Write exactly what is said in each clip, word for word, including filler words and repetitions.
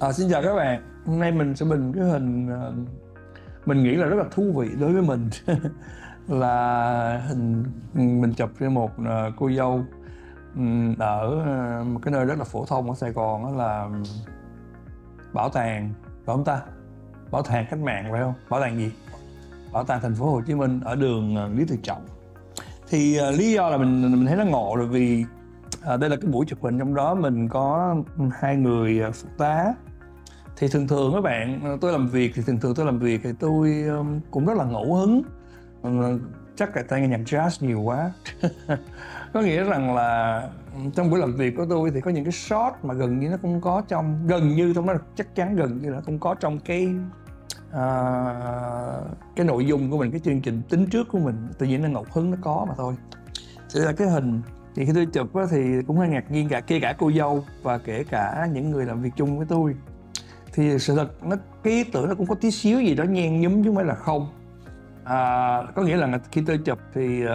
À, xin chào các bạn. Hôm nay mình sẽ bình cái hình mình nghĩ là rất là thú vị đối với mình là hình mình chụp với một cô dâu ở một cái nơi rất là phổ thông ở Sài Gòn, đó là bảo tàng, phải không ta? Bảo tàng cách mạng phải không? Bảo tàng gì? Bảo tàng thành phố Hồ Chí Minh ở đường Lý Tự Trọng. Thì uh, lý do là mình mình thấy nó ngộ là vì uh, đây là cái buổi chụp hình, trong đó mình có hai người uh, phụ tá. Thì thường thường các bạn, tôi làm việc thì thường thường tôi làm việc thì tôi um, cũng rất là ngẫu hứng. uh, Chắc là tay nghe nhạc jazz nhiều quá. Có nghĩa rằng là trong buổi làm việc của tôi thì có những cái shot mà gần như nó không có trong, gần như không nói chắc chắn, gần như là không có trong cái uh, cái nội dung của mình, cái chương trình tính trước của mình. Tự nhiên nó ngẫu hứng nó có mà thôi. Thế là cái hình thì khi tôi chụp á, thì cũng hơi ngạc nhiên, cả kể cả cô dâu và kể cả những người làm việc chung với tôi. Thì sự thật nó cái ý tưởng nó cũng có tí xíu gì đó nhen nhúm chứ không phải là không. À, có nghĩa là khi tôi chụp thì uh,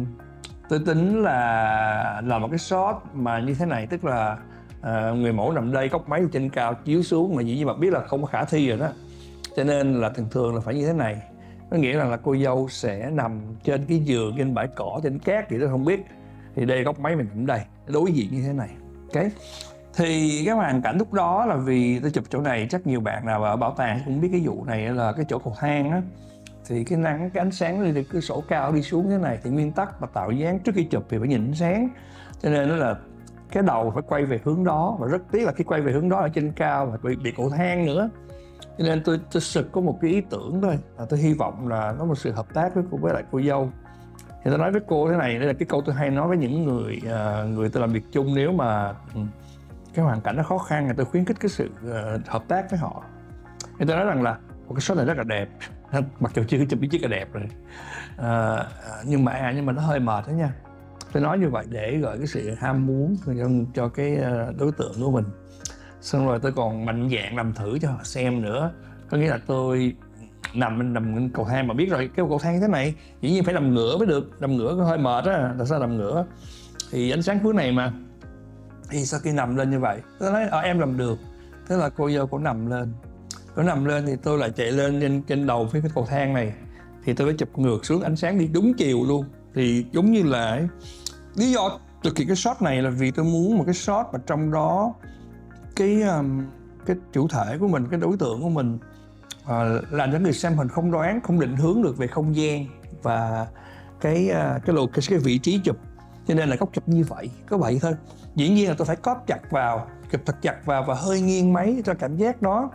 tôi tính là làm một cái shot mà như thế này, tức là uh, người mẫu nằm đây, góc máy trên cao chiếu xuống, mà dĩ nhiên bạn biết là không có khả thi rồi đó, cho nên là thường thường là phải như thế này. Có nghĩa là, là cô dâu sẽ nằm trên cái giường, trên bãi cỏ, trên cát gì đó không biết, thì đây góc máy mình cũng đây, đối diện như thế này. Ok, thì cái hoàn cảnh lúc đó là vì tôi chụp chỗ này, chắc nhiều bạn nào ở bảo tàng cũng biết cái vụ này, là cái chỗ cầu thang á, thì cái nắng, cái ánh sáng đi từ cửa sổ cao đi xuống thế này, thì nguyên tắc mà tạo dáng trước khi chụp thì phải nhìn ánh sáng, cho nên đó là cái đầu phải quay về hướng đó, và rất tiếc là khi quay về hướng đó ở trên cao và bị, bị cầu thang nữa. Cho nên tôi, tôi sực có một cái ý tưởng thôi, là tôi hy vọng là có một sự hợp tác với cô, với lại cô dâu. Thì tôi nói với cô thế này, đây là cái câu tôi hay nói với những người uh, người tôi làm việc chung, nếu mà cái hoàn cảnh nó khó khăn thì tôi khuyến khích cái sự uh, hợp tác với họ. Thì tôi nói rằng là một cái shot này rất là đẹp, mặc dù chưa chụp biết chiếc là đẹp rồi, uh, nhưng mà à, nhưng mà nó hơi mệt đó nha. Tôi nói như vậy để gợi cái sự ham muốn cho, cho cái uh, đối tượng của mình. Xong rồi tôi còn mạnh dạn làm thử cho họ xem nữa. Có nghĩa là tôi nằm mình nằm trên cầu thang, mà biết rồi cái cầu thang như thế này dĩ nhiên phải nằm ngửa mới được, nằm ngửa có hơi mệt á, tại sao nằm ngửa, thì ánh sáng hướng này mà. Thì sau khi nằm lên như vậy, tôi nói ờ, em làm được. Thế là cô dâu cũng nằm lên, cô nằm lên thì tôi lại chạy lên trên, trên đầu phía cái cầu thang này, thì tôi phải chụp ngược xuống, ánh sáng đi đúng chiều luôn. Thì giống như là lý do thực hiện cái shot này là vì tôi muốn một cái shot mà trong đó cái um, cái chủ thể của mình, cái đối tượng của mình uh, làm cho người xem hình không đoán, không định hướng được về không gian và cái uh, cái lộ cái, cái vị trí chụp. Cho nên là góc chụp như vậy, có vậy thôi. Dĩ nhiên là tôi phải cóp chặt vào, chụp thật chặt vào và hơi nghiêng máy cho cảm giác đó.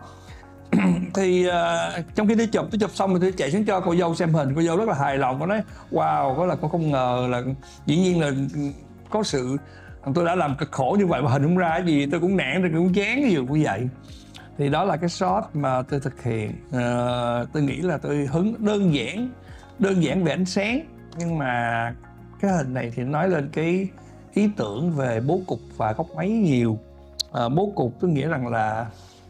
Thì uh, trong khi tôi chụp, tôi chụp xong rồi tôi chạy xuống cho cô dâu xem hình. Cô dâu rất là hài lòng, cô nói wow, có là con không ngờ là dĩ nhiên là có sự tôi đã làm cực khổ như vậy mà hình không ra cái gì, tôi cũng nản, tôi cũng chán cái điều như vậy. Thì đó là cái shot mà tôi thực hiện. Uh, tôi nghĩ là tôi hứng đơn giản, đơn giản về ánh sáng, nhưng mà cái hình này thì nói lên cái ý tưởng về bố cục và góc máy nhiều. À, bố cục tôi nghĩa rằng là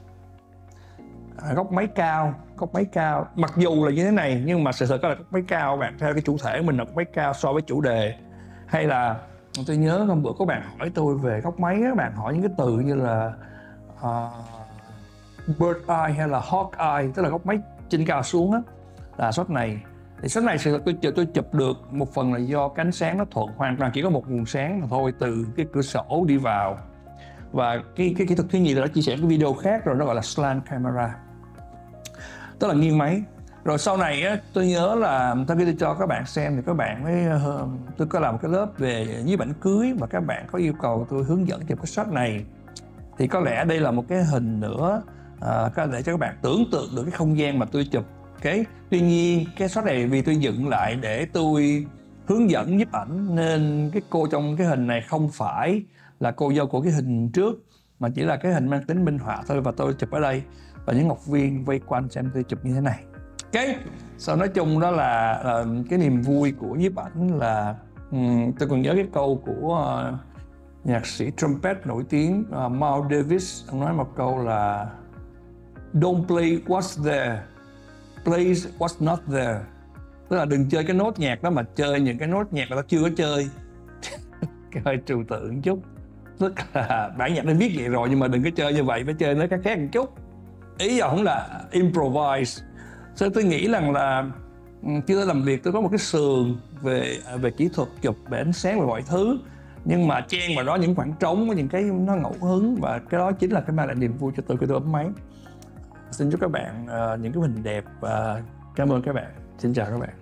à, góc máy cao, góc máy cao, mặc dù là như thế này nhưng mà sự thật là góc máy cao bạn, theo cái chủ thể của mình là góc máy cao so với chủ đề. Hay là tôi nhớ hôm bữa có bạn hỏi tôi về góc máy, các bạn hỏi những cái từ như là uh, bird eye hay là hawk eye, tức là góc máy trên cao xuống á, là shot này. Thì shot này sự thật tôi, tôi chụp được một phần là do cái ánh sáng nó thuận, hoàn toàn chỉ có một nguồn sáng mà thôi, từ cái cửa sổ đi vào. Và cái cái kỹ thuật thứ nhì là đã chia sẻ cái video khác rồi, nó gọi là slant camera, tức là nghiêng máy. Rồi sau này á, tôi nhớ là sau khi tôi cho các bạn xem thì các bạn mới tôi có làm một cái lớp về nhiếp ảnh cưới, và các bạn có yêu cầu tôi hướng dẫn chụp cái shot này. Thì có lẽ đây là một cái hình nữa à, để cho các bạn tưởng tượng được cái không gian mà tôi chụp. Okay. Tuy nhiên cái shot này vì tôi dựng lại để tôi hướng dẫn nhiếp ảnh, nên cái cô trong cái hình này không phải là cô dâu của cái hình trước, mà chỉ là cái hình mang tính minh họa thôi, và tôi chụp ở đây và những học viên vây quanh xem tôi chụp như thế này. Cái sau nói chung đó là, là cái niềm vui của nhiếp ảnh là um, tôi còn nhớ cái câu của uh, nhạc sĩ trumpet nổi tiếng uh, Miles Davis. Ông nói một câu là don't play what's there, play what's not there. Tức là đừng chơi cái nốt nhạc đó mà chơi những cái nốt nhạc mà ta chưa có chơi. Cái hơi trừu tượng chút. tức là bản nhạc đã viết vậy rồi nhưng mà đừng có chơi như vậy, phải chơi nó khác khác một chút. Ý ổng là improvise. So, tôi nghĩ rằng là khi tôi làm việc tôi có một cái sườn về về kỹ thuật chụp, về ánh sáng, về mọi thứ, nhưng mà chen vào đó những khoảng trống với những cái nó ngẫu hứng, và cái đó chính là cái mang lại niềm vui cho tôi khi tôi bấm máy. Xin chúc các bạn uh, những cái hình đẹp và cảm ơn các bạn. Xin chào các bạn.